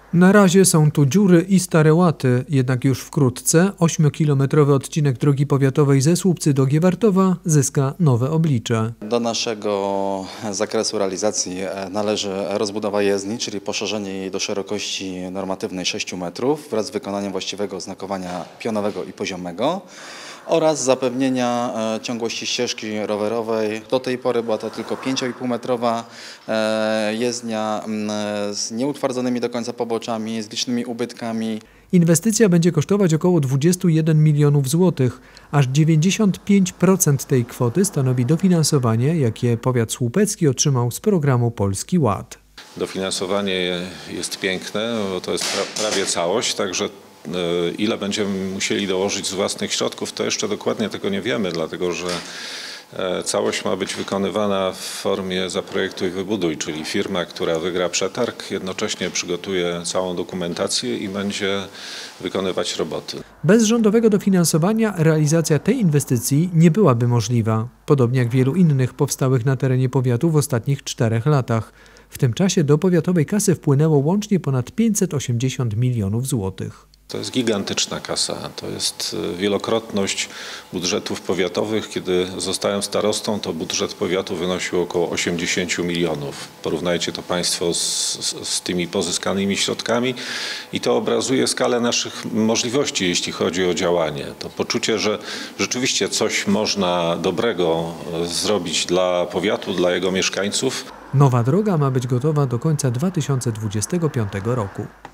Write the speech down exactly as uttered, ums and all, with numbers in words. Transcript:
Na razie są tu dziury i stare łaty, jednak już wkrótce ośmiokilometrowy odcinek drogi powiatowej ze Słupcy do Giewartowa zyska nowe oblicze. Do naszego zakresu realizacji należy rozbudowa jezdni, czyli poszerzenie jej do szerokości normatywnej sześciu metrów wraz z wykonaniem właściwego oznakowania pionowego i poziomego oraz zapewnienia ciągłości ścieżki rowerowej. Do tej pory była to tylko pięcioipółmetrowa jezdnia z nieutwardzonymi do końca poboczami, z licznymi ubytkami. Inwestycja będzie kosztować około dwadzieścia jeden milionów złotych. Aż dziewięćdziesiąt pięć procent tej kwoty stanowi dofinansowanie, jakie powiat słupecki otrzymał z programu Polski Ład. Dofinansowanie jest piękne, bo to jest prawie całość, także ile będziemy musieli dołożyć z własnych środków, to jeszcze dokładnie tego nie wiemy, dlatego że całość ma być wykonywana w formie zaprojektuj, wybuduj, czyli firma, która wygra przetarg, jednocześnie przygotuje całą dokumentację i będzie wykonywać roboty. Bez rządowego dofinansowania realizacja tej inwestycji nie byłaby możliwa, podobnie jak wielu innych powstałych na terenie powiatu w ostatnich czterech latach. W tym czasie do powiatowej kasy wpłynęło łącznie ponad pięćset osiemdziesiąt milionów złotych. To jest gigantyczna kasa, to jest wielokrotność budżetów powiatowych. Kiedy zostałem starostą, to budżet powiatu wynosił około osiemdziesiąt milionów. Porównajcie to Państwo z, z, z tymi pozyskanymi środkami i to obrazuje skalę naszych możliwości, jeśli chodzi o działanie. To poczucie, że rzeczywiście coś można dobrego zrobić dla powiatu, dla jego mieszkańców. Nowa droga ma być gotowa do końca dwa tysiące dwudziestego piątego roku.